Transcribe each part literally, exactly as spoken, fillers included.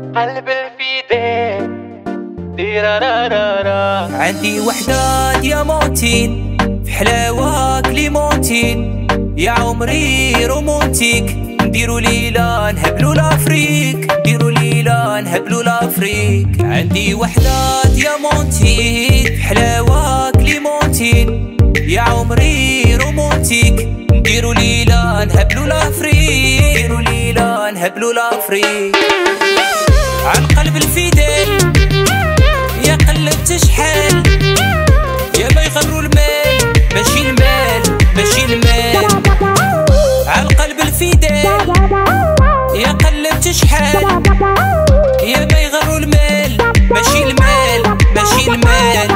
قلب الفداء ديرارارارا. عندي وحدة ديامونتين في حلاوة كليمونتين، يا عمري رومونتيك. نديرو ليلة نهبلو لافريك، نديرو ليلة نهبلو لافريك. عندي وحدة ديامونتين في حلاوة كليمونتين، يا عمري رومونتيك. نديرو ليلة نهبلو لافريك، نديرو ليلة نهبلو لافريك. عالقلب الفداء يا قلبت شحال، يا ما يغرو المال ماشي المال ماشي المال. عالقلب الفداء يا قلبت شحال، يا ما يغرو المال ماشي المال ماشي المال.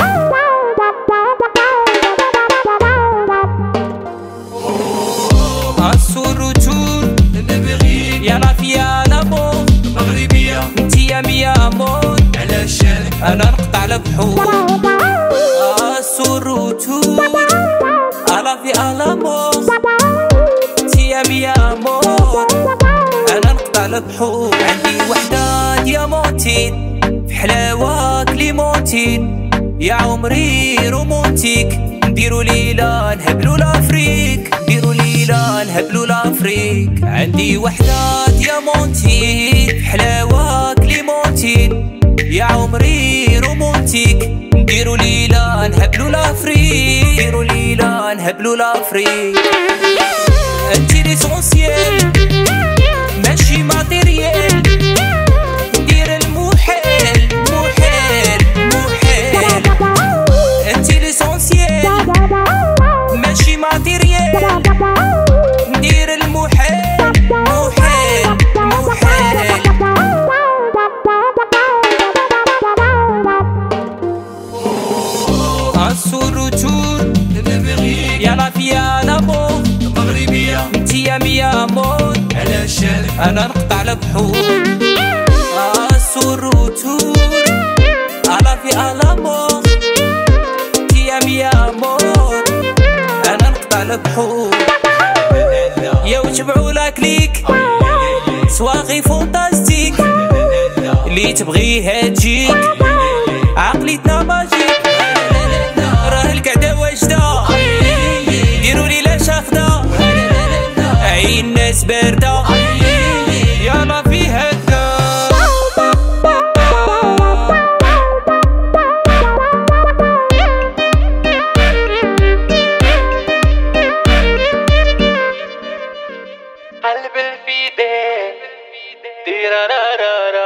السور تور يا لافيا لامور مغربية انتي يا ميا مون، على الشارع انا نقطع البحور. السور تور لافيا لامور انتي يا ميا مور، انا نقطع البحور. عندي وحدة ديامونتين في حلاوة كليمونتين، يا عمري رومونتيك. نديرو ليلة نهبلو لافريك، نديرو ليلة نهبلو لافريك. عندي وحدة ديامونتين في حلاوة كليمونتين، يا عمري رومونتيك. نديرو ليلة نهبلو لافريك، نديرو ليلة نهبلو لافريك. انتي ليسونسيال ماشي ماتيريال، ندير المحال محال محال. انتي ليسونسيال ماشي ماتيريال، ندير المحال محال محال. السور تور يا لافيا لامور مغربية انتي يا ميا مون، على الشارع انا نقطع البحور. السور تور لافيا لامور انتي يا ميا مون، انا نقطع البحور. يا وتبعوا لك ليك سواغي فونتاستيك، اللي تبغيها تجيك عقليتنا ماجيك. راه القعدة واجدة ديروا ليلة شاخدة، عين الناس باردة يلا في هكا. قلب الفداء ديرارارارا.